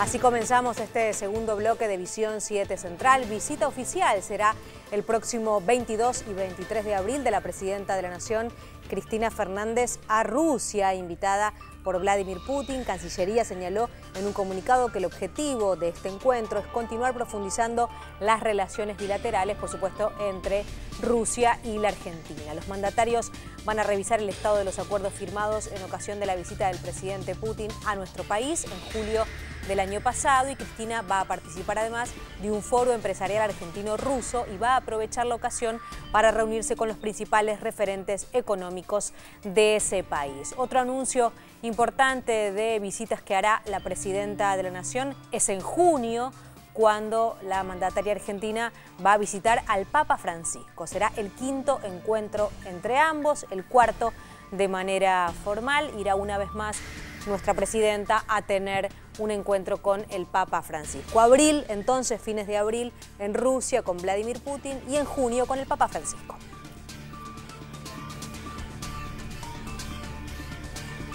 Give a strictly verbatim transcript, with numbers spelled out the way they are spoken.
Así comenzamos este segundo bloque de Visión siete Central. Visita oficial será el próximo veintidós y veintitrés de abril de la Presidenta de la Nación, Cristina Fernández, a Rusia, invitada por Vladimir Putin. Cancillería señaló en un comunicado que el objetivo de este encuentro es continuar profundizando las relaciones bilaterales, por supuesto, entre Rusia y la Argentina. Los mandatarios van a revisar el estado de los acuerdos firmados en ocasión de la visita del presidente Putin a nuestro país en julio del año pasado, y Cristina va a participar además de un foro empresarial argentino-ruso y va a aprovechar la ocasión para reunirse con los principales referentes económicos de ese país. Otro anuncio importante de visitas que hará la Presidenta de la Nación es en junio, cuando la mandataria argentina va a visitar al Papa Francisco. Será el quinto encuentro entre ambos, el cuarto de manera formal. Irá una vez más nuestra presidenta a tener un encuentro con el Papa Francisco. Abril, entonces, fines de abril en Rusia con Vladimir Putin, y en junio con el Papa Francisco.